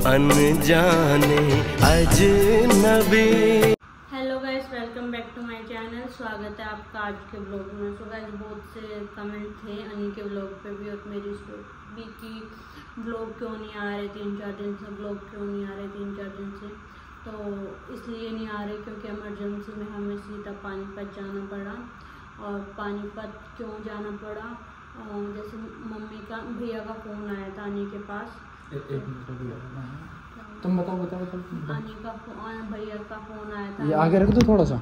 अनजाने अजनबी। Hello guys, welcome back to my channel. स्वागत है आपका आज के ब्लॉग में। सो गाइस, बहुत से कमेंट थे अनी के ब्लॉग पे भी और मेरी स्टोरी भी कि ब्लॉग क्यों नहीं आ रहे 3-4 दिन से, ब्लॉग क्यों नहीं आ रहे 3-4 दिन से। तो इसलिए नहीं आ रहे क्योंकि इमरजेंसी में हमें सीधा पानीपत जाना पड़ा। और पानीपत क्यों जाना पड़ा, जैसे मम्मी का भैया का फ़ोन आया था अनी के पास। तुम बताओ। अनी का भैया का फ़ोन आया था। ये आगे रख दो थोड़ा सा।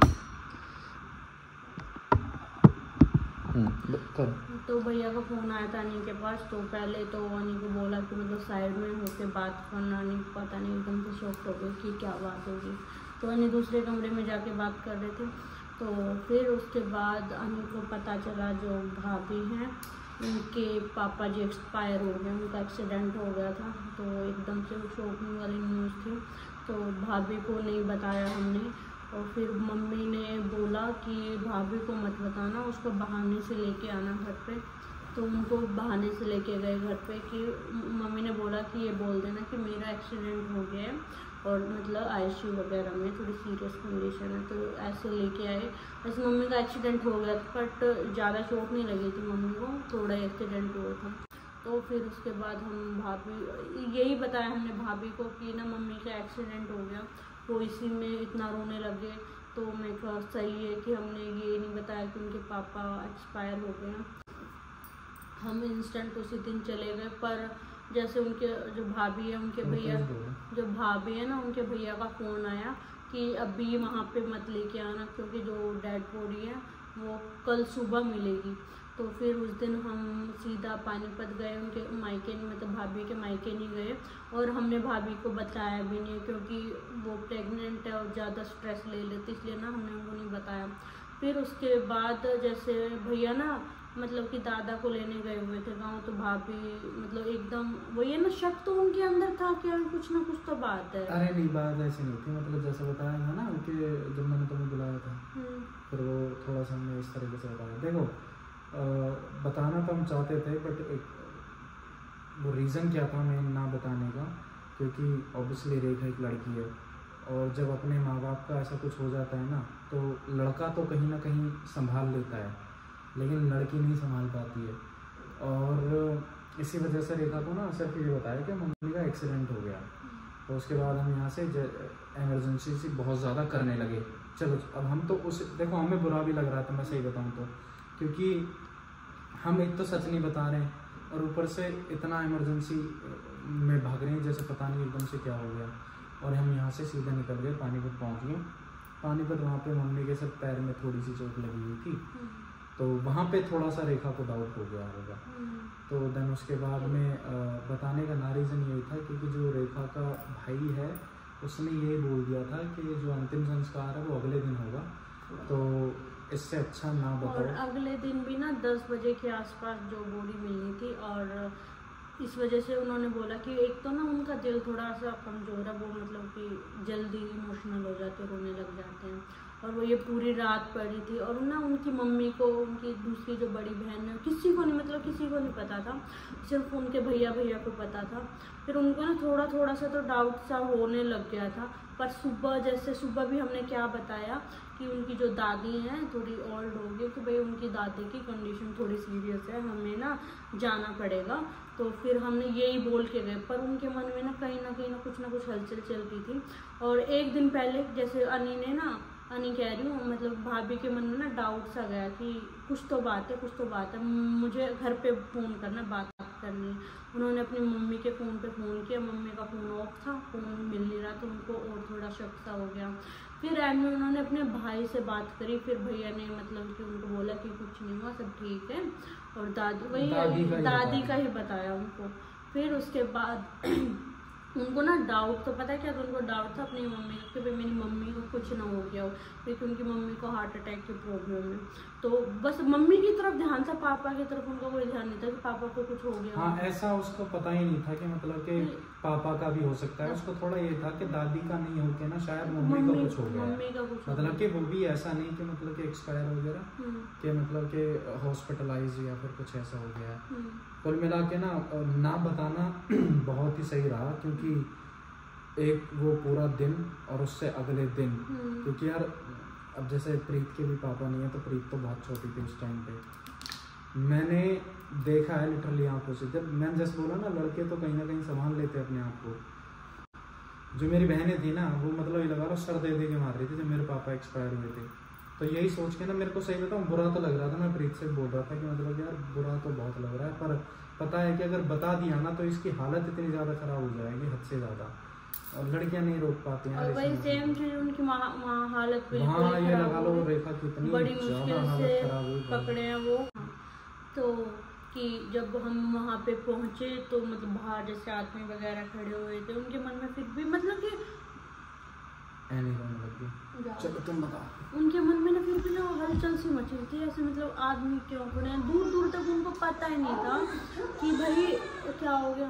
कर। तो भैया का फ़ोन आया था अनी के पास। तो पहले तो अनी को बोला कि मतलब साइड में होके बात करना। अनी पता नहीं एकदम से शॉक हो गई कि क्या बात होगी। तो अनी दूसरे कमरे में जाके बात कर रहे थे। तो फिर उसके बाद अनी को पता चला जो भाभी हैं उनके पापा जी एक्सपायर हो गए, उनका एक्सीडेंट हो गया था। तो एकदम से वो शॉकिंग वाली न्यूज़ थी। तो भाभी को नहीं बताया हमने। और फिर मम्मी ने बोला कि भाभी को मत बताना, उसको बहाने से लेके आना घर पे। तो उनको बहाने से लेके गए घर पे कि मम्मी ने बोला कि ये बोल देना कि मेरा एक्सीडेंट हो गया है और मतलब आईसीयू वगैरह में थोड़ी सीरियस कंडीशन है। तो ऐसे लेके आए। वैसे मम्मी का एक्सीडेंट हो गया था बट ज़्यादा चोट नहीं लगी थी मम्मी को, थोड़ा एक्सीडेंट हुआ था। तो फिर उसके बाद हम भाभी यही बताया हमने भाभी को कि ना मम्मी का एक्सीडेंट हो गया, वो इसी में इतना रोने लगे। तो मैं कहा सही है कि हमने ये नहीं बताया कि उनके पापा एक्सपायर हो गए। हम इंस्टेंट उसी दिन चले गए। पर जैसे उनके जो भाभी है उनके भैया जो भाभी है ना उनके भैया का फ़ोन आया कि अभी वहाँ पे मत लेके आना क्योंकि जो डेड बॉडी है वो कल सुबह मिलेगी। तो फिर उस दिन हम सीधा पानीपत गए, उनके मायके मतलब भाभी के मायके नहीं गए। और हमने भाभी को बताया भी नहीं क्योंकि वो प्रेग्नेंट है और ज़्यादा स्ट्रेस ले लेती, इसलिए ना हमने उनको नहीं बताया। फिर उसके बाद जैसे भैया ना मतलब कि दादा को लेने गए हुए थे गाँव। तो भाभी मतलब एकदम वही है ना, शक तो उनके अंदर था कि कुछ ना कुछ तो बात है। अरे नहीं, बात ऐसी नहीं थी। मतलब जैसे बताया था ना कि जब मैंने तुम्हें बुलाया था फिर वो थोड़ा सा हमने इस तरीके से बताया। देखो बताना तो हम चाहते थे बट वो रीज़न क्या था हमें ना बताने का, क्योंकि ऑब्वियसली रेखा एक लड़की है और जब अपने माँ बाप का ऐसा कुछ हो जाता है ना तो लड़का तो कहीं ना कहीं संभाल लेता है लेकिन लड़की नहीं संभाल पाती है। और इसी वजह से रेखा को ना सिर्फ ये बताया कि मम्मी का एक्सीडेंट हो गया। तो उसके बाद हम यहाँ से इमरजेंसी से बहुत ज़्यादा करने लगे। चलो अब हम तो उस देखो हमें बुरा भी लग रहा था, मैं सही बताऊँ तो, क्योंकि हम एक तो सच नहीं बता रहे हैं और ऊपर से इतना इमरजेंसी में भाग रहे हैं जैसे पता नहीं एकदम से क्या हो गया। और हम यहाँ से सीधा निकल गए, पानीपत पहुँच गए। पानीपत वहाँ पे मम्मी के सिर्फ पैर में थोड़ी सी चोट लगी हुई थी तो वहाँ पे थोड़ा सा रेखा को डाउट हो गया होगा। तो देन उसके बाद में बताने का ना रीज़न यही था क्योंकि जो रेखा का भाई है उसने ये बोल दिया था कि जो अंतिम संस्कार है वो अगले दिन होगा। तो इससे अच्छा ना बताओ। और अगले दिन भी ना 10 बजे के आसपास जो बॉडी मिलनी थी। और इस वजह से उन्होंने बोला कि एक तो ना उनका दिल थोड़ा सा कमज़ोर है, वो मतलब कि जल्दी इमोशनल हो जाते हैं, रोने लग जाते हैं। और वो ये पूरी रात पड़ी थी और ना उनकी मम्मी को उनकी दूसरी जो बड़ी बहन है किसी को नहीं, मतलब किसी को नहीं पता था, सिर्फ उनके भैया को पता था। फिर उनको ना थोड़ा सा तो डाउट सा होने लग गया था। पर सुबह भी हमने क्या बताया कि उनकी जो दादी हैं थोड़ी ओल्ड हो गई, तो भाई उनकी दादी की कंडीशन थोड़ी सीरियस है, हमें ना जाना पड़ेगा। तो फिर हमने यही बोल के गए। पर उनके मन में ना कहीं ना कुछ हलचल चलती थी। और एक दिन पहले जैसे अनी कह रही हूँ मतलब भाभी के मन में ना डाउट सा गया कि कुछ तो बात है, मुझे घर पे फ़ोन करना, बात करनी है। उन्होंने अपनी मम्मी के फ़ोन पे फ़ोन किया, मम्मी का फ़ोन ऑफ था, फ़ोन मिल नहीं रहा। तो उनको और थोड़ा शक सा हो गया। फिर एंड में उन्होंने अपने भाई से बात करी। फिर भैया ने मतलब कि उनको बोला कि कुछ नहीं हुआ, सब ठीक है। और दादी का ही बताया उनको। फिर उसके बाद उनको ना डाउट तो पता है क्या था, उनको डाउट था अपनी मम्मी का कि भाई मेरी मम्मी को कुछ ना हो गया हो, क्योंकि उनकी मम्मी को हार्ट अटैक की प्रॉब्लम है। तो बस मम्मी की तरफ ध्यान था, पापा की तरफ उनका कोई ध्यान नहीं था कि पापा को कुछ हो गया। हाँ, ऐसा उसको पता ही नहीं था कि मतलब कि पापा का भी हो सकता है। उसको थोड़ा ये था कि दादी का नहीं हो के ना शायद मम्मी का कुछ हो गया, मतलब कि वो भी ऐसा नहीं कि मतलब कि एक्सपायर वगैरह कि मतलब कि हॉस्पिटलाइज या फिर कुछ ऐसा हो गया। कुल मिला के ना बताना बहुत ही सही रहा, क्योंकि एक वो पूरा दिन और उससे अगले दिन, क्योंकि यार अब जैसे प्रीत के भी पापा नहीं है, तो प्रीत तो बहुत छोटी थी उस टाइम पे। मैंने देखा है लिटरली आंखों से, जब मैंने जैसे बोला ना लड़के तो कहीं ना कहीं संभाल लेते अपने आप को। जो मेरी बहनें थी ना, वो मतलब ये लगा लो सर दे के मार रही थी जब मेरे पापा एक्सपायर हुए थे। तो यही सोच के ना मेरे को सही बताऊँ बुरा तो लग रहा था। मैं प्रीत से बोल रहा था कि मतलब यार बुरा तो बहुत लग रहा है, पर पता है कि अगर बता दिया ना तो इसकी हालत इतनी ज़्यादा खराब हो जाएगी हद से ज़्यादा, और लड़कियां नहीं रोक पाती हैं। और वही सेम चीज उनकी हालत बिल्कुल हाँ, ये लगा लो रेखा कितनी बड़ी मुश्किल से पकड़े हैं वो। तो कि जब हम वहाँ पे पहुँचे तो मतलब बाहर जैसे आदमी वगैरह खड़े हुए थे, उनके मन में फिर भी मतलब कि चलो तुम बताओ, उनके मन में ना फिर भी ना हलचल सी मची थी, ऐसे मतलब आदमी क्यों खड़े हैं। दूर दूर तक उनको पता ही नहीं था कि भाई क्या हो गया।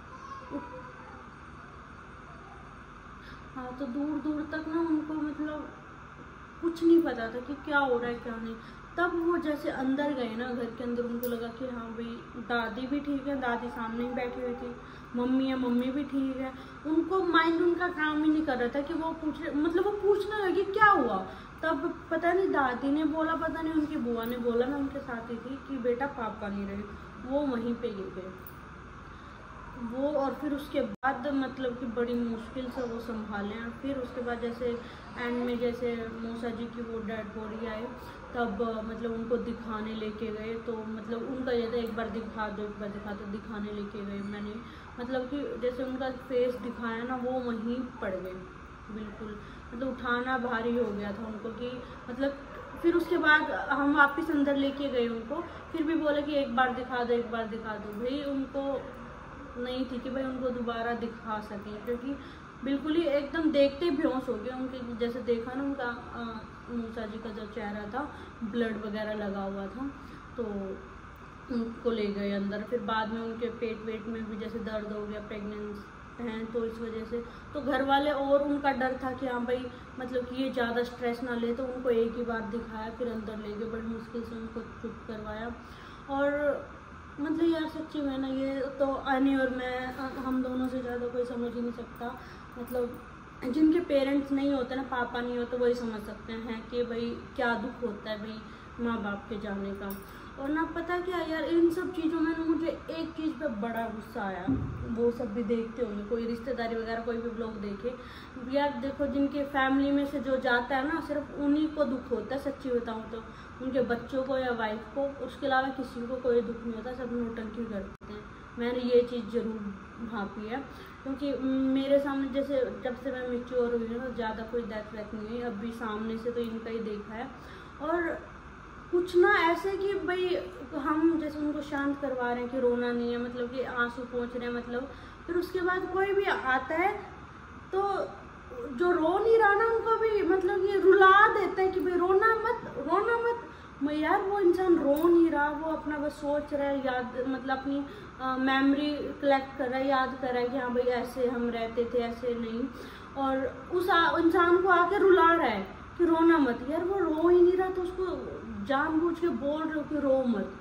हाँ, तो दूर दूर तक ना उनको मतलब कुछ नहीं पता था कि क्या हो रहा है क्या नहीं। तब वो जैसे अंदर गए ना घर के अंदर, उनको लगा कि हाँ भाई दादी भी ठीक है, दादी सामने ही बैठी हुई थी, मम्मी है मम्मी भी ठीक है। उनको माइंड उनका काम ही नहीं कर रहा था कि वो वो पूछने लगी क्या हुआ। तब पता नहीं दादी ने बोला, पता नहीं उनकी बुआ ने बोला, मैं उनके साथ ही थी, कि बेटा पापा नहीं रहे। वो वहीं पे गिर गए वो, और फिर उसके बाद मतलब कि बड़ी मुश्किल से वो संभाले। और फिर उसके बाद जैसे एंड में जैसे मौसा जी की वो डेड बॉडी आई, तब मतलब उनको दिखाने लेके गए। तो मतलब उनका ये था एक बार दिखा दो एक बार दिखा दो, दिखाने लेके गए। मैंने मतलब कि जैसे उनका फेस दिखाया ना, वो वहीं पड़ गए बिल्कुल, मतलब उठाना भारी हो गया था उनको कि मतलब। फिर उसके बाद हम वापस अंदर लेके गए उनको, फिर भी बोले कि एक बार दिखा दो एक बार दिखा दो। भाई उनको नहीं थी कि भाई उनको दोबारा दिखा सकें, क्योंकि बिल्कुल ही एकदम देखते ही बेहोश हो गए। उनके जैसे देखा ना उनका मूसा जी का जो चेहरा था ब्लड वगैरह लगा हुआ था, तो उनको ले गए अंदर। फिर बाद में उनके पेट वेट में भी जैसे दर्द हो गया, प्रेगनेंस हैं तो इस वजह से। तो घर वाले और उनका डर था कि हाँ भाई मतलब कि ये ज़्यादा स्ट्रेस ना ले, तो उनको एक ही बार दिखाया, फिर अंदर ले गए, बड़ी मुश्किल से उनको चुप करवाया। और मतलब यार सच्ची में ना ये तो अनी और मैं, हम दोनों से ज़्यादा कोई समझ ही नहीं सकता। मतलब जिनके पेरेंट्स नहीं होते ना, पापा नहीं होते, वही समझ सकते हैं कि भाई क्या दुख होता है भाई माँ बाप के जाने का। और ना पता क्या यार, इन सब चीज़ों में ना मुझे एक चीज़ पे बड़ा गुस्सा आया। वो सब भी देखते होंगे, कोई रिश्तेदारी वगैरह कोई भी ब्लॉग देखे यार, देखो जिनके फैमिली में से जो जाता है ना, सिर्फ उन्हीं को दुख होता है। सच्ची बताऊँ तो उनके बच्चों को या वाइफ को, उसके अलावा किसी को कोई दुख नहीं होता, सब नौटंकी करते हैं। मैंने ये चीज़ ज़रूर भापी है, क्योंकि मेरे सामने जैसे जब से मैं मैच्योर हुई हूँ, ज़्यादा कोई डेथ वेथ नहीं हुई। अभी सामने से तो इनका ही देखा है। और कुछ ना ऐसे कि भाई हम जैसे उनको शांत करवा रहे हैं कि रोना नहीं है, मतलब कि आंसू पहुँच रहे हैं, मतलब फिर उसके बाद कोई भी आता है तो जो रो नहीं रहा ना, उनको भी मतलब ये रुला देता है कि भाई रोना मत। मैं यार वो इंसान रो नहीं रहा, वो अपना बस सोच रहा है, याद मतलब अपनी मेमोरी कलेक्ट कर रहा है, याद कर रहा है कि हाँ भाई ऐसे हम रहते थे, ऐसे नहीं। और उस इंसान को आके रुला रहा है कि रोना मत। यार वो रो ही नहीं रहा, तो उसको जानबूझ के बोल रहे हो कि रो मत।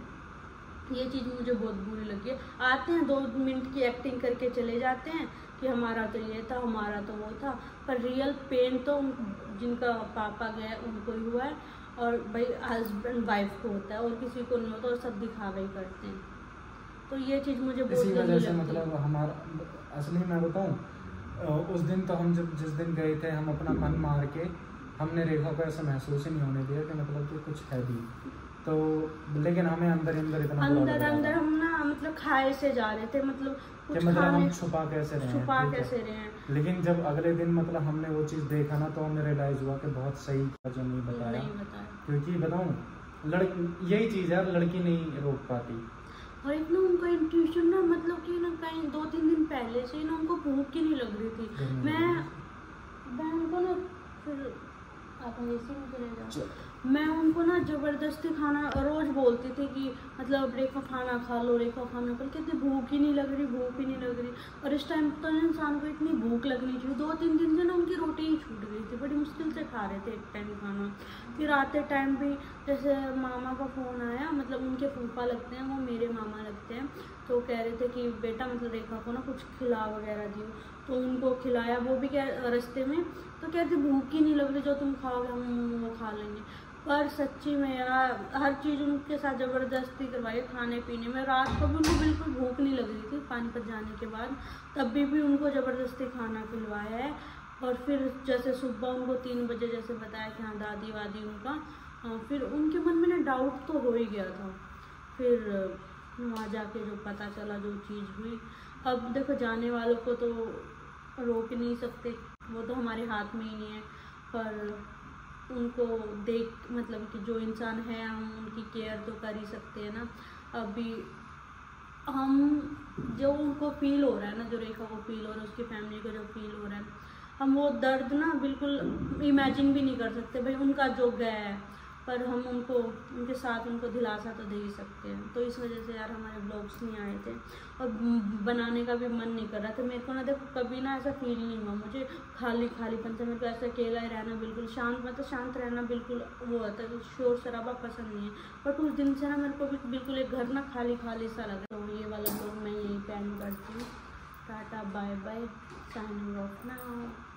ये चीज़ मुझे बहुत बुरी लगी है। आते हैं 2 मिनट की एक्टिंग करके चले जाते हैं कि हमारा तो ये था, हमारा तो वो था, पर रियल पेन तो जिनका पापा गया उनको ही हुआ है, और भाई हस्बैंड वाइफ को होता है, और किसी को नहीं होता, और सब दिखावा ही करते हैं। तो ये चीज़ मुझे बहुत इसी वजह से मतलब हमारा असली मैं बताऊँ, उस दिन तो हम जब जिस दिन गए थे, हम अपना मन मार के हमने रेखा को ऐसा महसूस ही नहीं होने दिया कि मतलब कि कुछ है भी। तो लेकिन हमें अंदर इतना अंदर हम ना मतलब खाए से जा रहे थे, मतलब कुछ मतलब हम छुपा कैसे रहे हैं। लेकिन जब अगले दिन मतलब हमने वो चीज़ देखा ना, तो हमें रियलाइज हुआ कि बहुत सही था जो नहीं बताया। क्योंकि बताऊँ यही चीज़ है, लड़की नहीं रोक पाती। और एक ना उनका इंट्यूशन ना, मतलब कि ना कहीं 2-3 दिन पहले से ना उनको भूख ही नहीं लग रही थी। मैं बहन को ना फिर आप ऐसे में चले जाओ, मैं उनको ना ज़बरदस्ती खाना रोज़ बोलती थी कि मतलब रेखा खाना खा लो, रेखा खाना, पर कहते भूख ही नहीं लग रही। और इस टाइम तो इंसान को इतनी भूख लगनी चाहिए। 2-3 दिन से ना उनकी रोटी ही छूट गई थी, बड़ी मुश्किल से खा रहे थे एक टाइम खाना। फिर आते टाइम भी जैसे मामा का फ़ोन आया, मतलब उनके फूफा लगते हैं, वो मेरे मामा लगते हैं, तो कह रहे थे कि बेटा मतलब रेखा को ना कुछ खिला वगैरह दियो, तो उनको खिलाया। वो भी क्या रास्ते में तो कह रहे थे भूख ही नहीं लग रही, जो तुम खाओगे हम वो खा लेंगे। पर सच्ची में यार हर चीज़ उनके साथ ज़बरदस्ती करवाई खाने पीने में। रात को भी उनको बिल्कुल भूख नहीं लग रही थी पानीपत जाने के बाद, तब भी उनको ज़बरदस्ती खाना खिलवाया है। और फिर जैसे सुबह उनको 3 बजे जैसे बताया कि हाँ दादी वादी उनका, फिर उनके मन में ना डाउट तो हो ही गया था। फिर वहाँ जाके जो पता चला जो चीज़ हुई, अब देखो जाने वालों को तो रोक नहीं सकते, वो तो हमारे हाथ में ही नहीं है। पर उनको देख मतलब कि जो इंसान है हम उनकी केयर तो कर ही सकते हैं ना। अभी हम जो उनको फील हो रहा है ना, जो रेखा को फील हो रहा है, उसकी फैमिली को जो फील हो रहा है, हम वो दर्द ना बिल्कुल इमेजिन भी नहीं कर सकते। भाई उनका जो गया है, पर हम उनको उनके साथ उनको दिलासा तो दे ही सकते हैं। तो इस वजह से यार हमारे ब्लॉग्स नहीं आए थे और बनाने का भी मन नहीं कर रहा था। मेरे को ना देखो कभी ना ऐसा फील नहीं हुआ, मुझे खालीपन से, मेरे को ऐसा अकेला ही रहना बिल्कुल शांत, मतलब शांत रहना बिल्कुल वो होता है, शोर शराबा पसंद नहीं है। बट उस दिन से ना मेरे को भी बिल्कुल एक घर ना खाली सा लगा। तो ये वाला ब्लॉग मैं यहीं पे एंड करती हूँ। Tata bye bye, signing off now.